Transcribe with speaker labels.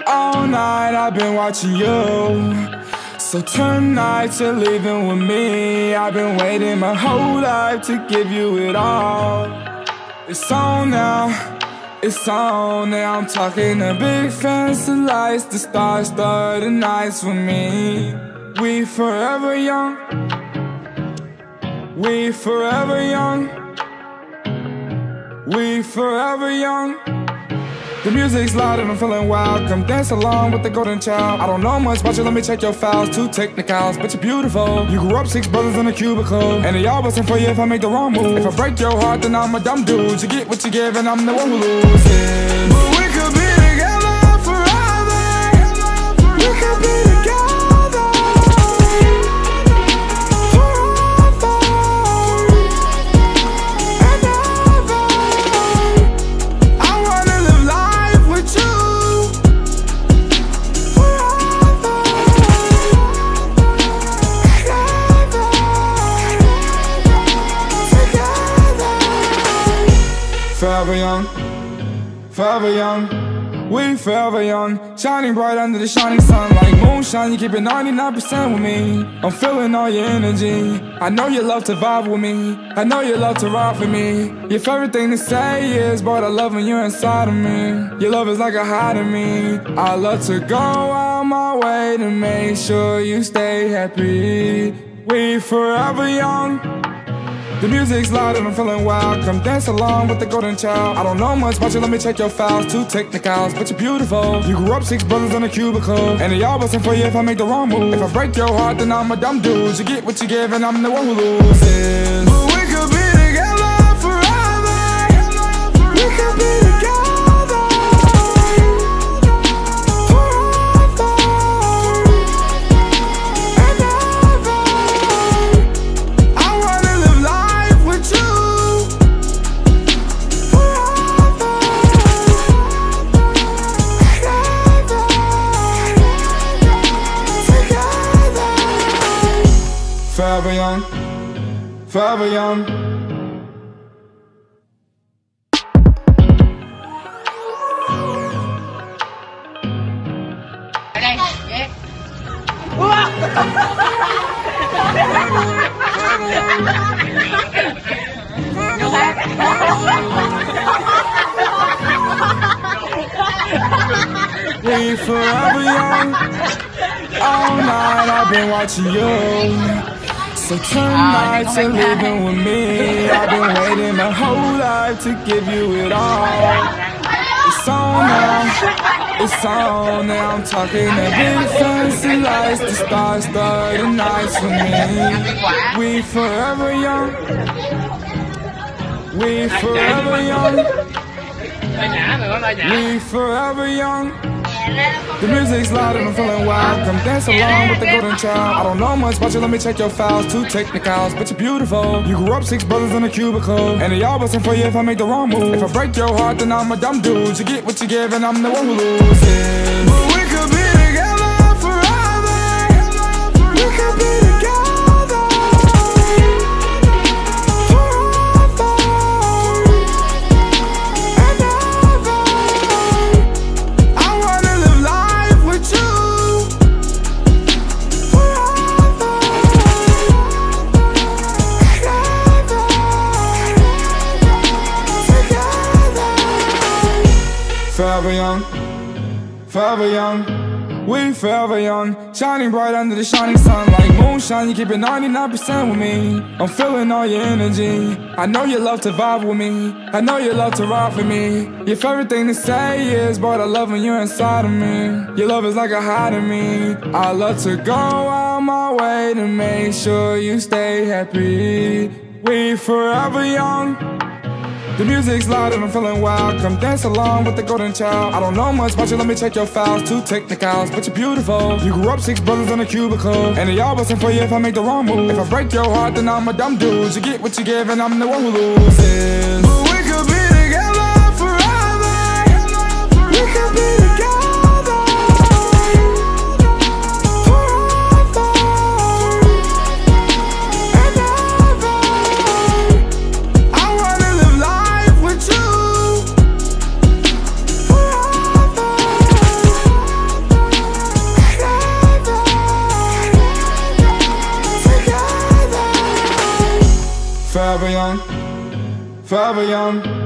Speaker 1: All night I've been watching you. So tonight you're leaving with me. I've been waiting my whole life to give you it all. It's on now, it's on now. I'm talking the big fancy lights. The stars start the nights with me. We forever young. We forever young. We forever young. The music's loud and I'm feeling wild. Come dance along with the golden child. I don't know much about you, let me check your files. 2 technicals, but you're beautiful. You grew up 6 brothers in a cubicle, and they all bustin' for you if I make the wrong move. If I break your heart, then I'm a dumb dude. You get what you give and I'm the one who loses. But we could be together forever. We could be together forever and ever. I wanna live life with you forever and ever. Together. Forever young, forever young. We forever young, shining bright under the shining sun. Like moonshine, you keep it 99% with me. I'm feeling all your energy. I know you love to vibe with me. I know you love to ride for me. Your favorite thing to say is, boy, I love when you're inside of me. Your love is like a high to me. I love to go out my way to make sure you stay happy. We forever young. The music's loud and I'm feeling wild. Come dance along with the golden child. I don't know much about you, let me check your files. 2 technicals, but you're beautiful. You grew up 6 brothers in a cubicle, and they all bustin' for you if I make the wrong move. If I break your heart, then I'm a dumb dude. You get what you give and I'm the one who loses. But we could be together forever. We could be together forever and ever. I wanna live life with you forever and ever. Together. Forever young, forever young.
Speaker 2: Ở đây, ghét.
Speaker 1: We forever young. All night I've been watching you. So tonight you're living with me. I've been waiting my whole life to give you it all. It's on now, it's on now. I'm talking the big fancy lights. The stars start the nights with me. We forever young. We forever young. We forever young. The music's loud and I'm feeling wild. Come dance along with the golden child. I don't know much about you, let me check your files. 2 technicals, but you're beautiful. You grew up 6 brothers in a cubicle, and they all bustin' for you if I make the wrong move. If I break your heart, then I'm a dumb dude. You get what you give and I'm the one who loses. But we could be together forever. We could be together forever and ever. I wanna live life with you forever and ever. Together. Forever young, forever young. We forever young, shining bright under the shining sun. Like moonshine, you keep it 99% with me. I'm feeling all your energy. I know you love to vibe with me. I know you love to ride for me. Your favorite thing to say is, boy, I love when you're inside of me. Your love is like a high to me. I love to go out my way to make sure you stay happy. We forever young. The music's loud and I'm feeling wild. Come dance along with the golden child. I don't know much about you, let me check your files. 2 technicals, but you're beautiful. You grew up 6 brothers in a cubicle, and they all bustin' for you if I make the wrong move. If I break your heart, then I'm a dumb dude. You get what you give and I'm the one who loses. But we could be together forever. We could be together forever and ever. I wanna live life with you forever forever young, forever young.